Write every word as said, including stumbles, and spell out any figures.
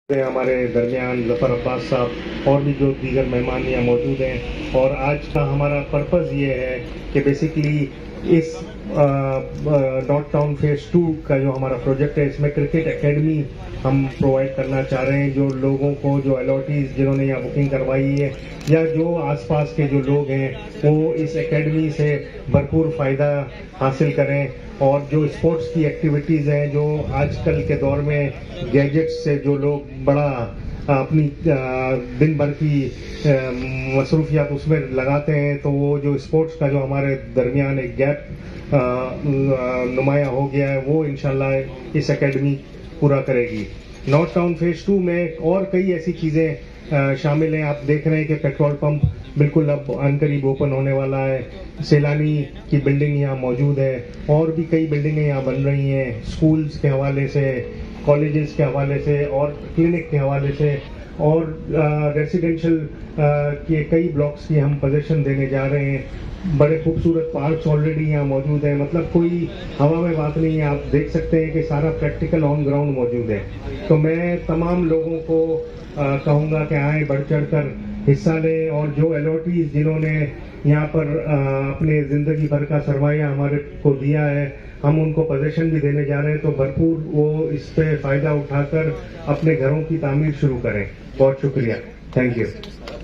ہمارے درمیان ظفر عباس صاحب اور بھی جو دیگر مہمان یہاں موجود ہیں، اور آج کا ہمارا پرپز یہ ہے کہ بیسیکلی اس ڈاٹ ٹاؤن فیز ٹو کا جو ہمارا پروجیکٹ ہے، اس میں کرکٹ اکیڈمی ہم پرووائڈ کرنا چاہ رہے ہیں. جو لوگوں کو، جو الاٹیز جنہوں نے یہاں بکنگ کروائی ہے یا جو آس پاس کے جو لوگ ہیں، وہ اس اکیڈمی سے بھرپور فائدہ حاصل کریں. اور جو اسپورٹس کی ایکٹیویٹیز ہیں، جو آج کل کے دور میں گیجٹس سے جو لوگ بڑا اپنی دن بھر کی مصروفیات اس میں لگاتے ہیں، تو وہ جو اسپورٹس کا جو ہمارے درمیان ایک گیپ نمایاں ہو گیا ہے، وہ انشاءاللہ اس اکیڈمی پورا کرے گی. نارتھ ٹاؤن فیز ٹو میں اور کئی ایسی چیزیں شامل ہیں. آپ دیکھ رہے ہیں کہ پیٹرول پمپ بالکل اب ان قریب اوپن ہونے والا ہے. سیلانی کی بلڈنگ یہاں موجود ہے، اور بھی کئی بلڈنگیں یہاں بن رہی ہیں، اسکولز کے حوالے سے، کالجز کے حوالے سے، اور کلینک کے حوالے سے، اور ریسیڈینشل کے کئی بلاکس کی ہم پوزیشن دینے جا رہے ہیں. بڑے خوبصورت پارکس آلریڈی یہاں موجود ہیں. مطلب کوئی ہوا میں بات نہیں ہے، آپ دیکھ سکتے ہیں کہ سارا پریکٹیکل آن گراؤنڈ موجود ہے. تو میں تمام لوگوں کو کہوں گا کہ آئیں، بڑھ چڑھ کر حصہ لیں، اور جو الاٹیز جنہوں نے یہاں پر اپنے زندگی بھر کا سرمایہ ہمارے کو دیا ہے، ہم ان کو پوزیشن بھی دینے جا رہے ہیں، تو بھرپور وہ اس پہ فائدہ اٹھا کر اپنے گھروں کی تعمیر شروع کریں. بہت شکریہ. Thank you.